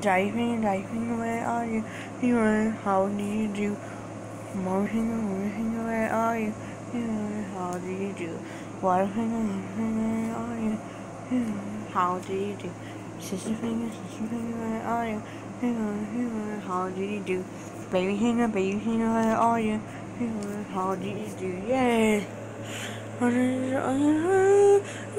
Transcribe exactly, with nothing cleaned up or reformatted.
Diving, diving, where are you? Here, how do you do? Morning, morning, where are you? Here, how do you do? Waterfinger, where are you? Here, how do you do? Sister finger, sister finger, where are you? Here, here, how do you do? Baby finger, baby finger, where are you? Here, how do you do? Yeah.